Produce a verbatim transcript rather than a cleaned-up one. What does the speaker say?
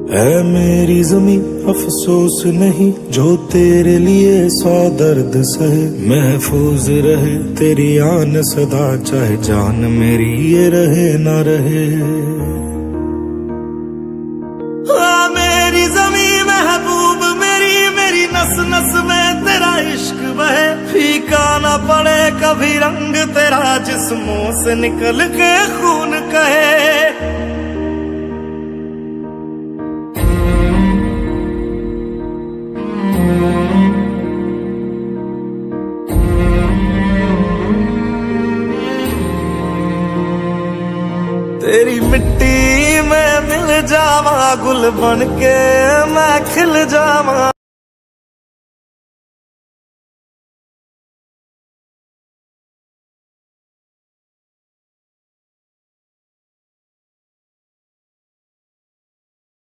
है मेरी ज़मीं अफसोस नहीं जो तेरे लिए सौ दर्द सहे, महफूज रहे तेरी आन सदा चाहे जान मेरी ये रहे ना रहे। हाँ मेरी ज़मीं महबूब मेरी, मेरी नस नस में तेरा इश्क बहे, फीका ना पड़े कभी रंग तेरा जिस्मों से निकल के खून कहे। तेरी मिट्टी में मिल जावा गुल बन के मैं खिल जावा।